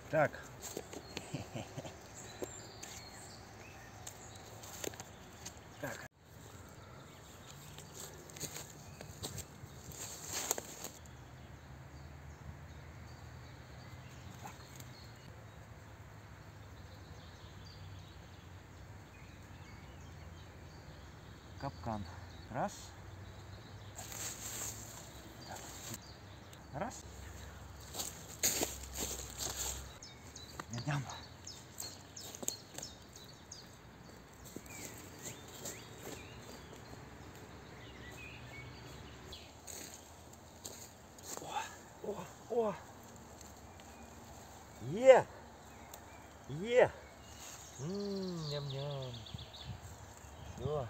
Так. Так. Капкан. Раз. Раз. Ням-ням. О! Є! Є! Ням-ням. Все.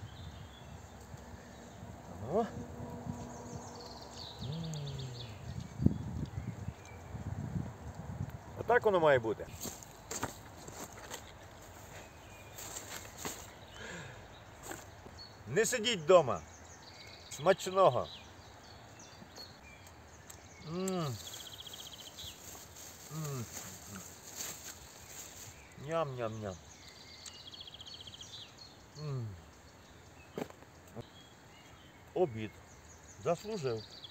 Ну. Отак воно має бути. Не сидіть вдома. Смачного. Ням-ням-ням. Обід. Заслужив.